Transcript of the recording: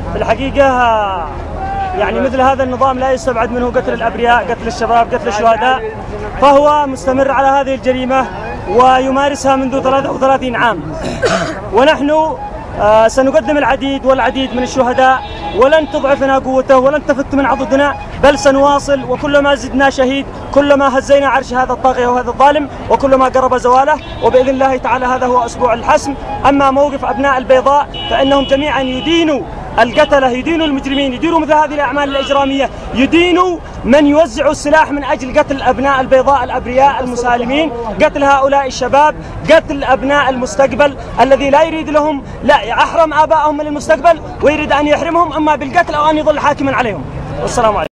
في الحقيقة يعني مثل هذا النظام لا يستبعد منه قتل الأبرياء، قتل الشباب، قتل الشهداء، فهو مستمر على هذه الجريمة ويمارسها منذ 33 عام. ونحن سنقدم العديد والعديد من الشهداء، ولن تضعفنا قوته ولن تفت من عضدنا، بل سنواصل، وكلما زدنا شهيد كلما هزينا عرش هذا الطاغية وهذا الظالم، وكلما قرب زواله، وبإذن الله تعالى هذا هو أسبوع الحسم. أما موقف أبناء البيضاء فإنهم جميعا يدينوا القتلة، يدينوا المجرمين، يدينوا مثل هذه الأعمال الإجرامية، يدينوا من يوزع السلاح من أجل قتل أبناء البيضاء الأبرياء المسالمين، قتل هؤلاء الشباب، قتل أبناء المستقبل الذي لا يريد لهم، لا أحرم آبائهم من المستقبل ويريد أن يحرمهم إما بالقتل أو أن يظل حاكما عليهم. والسلام عليكم.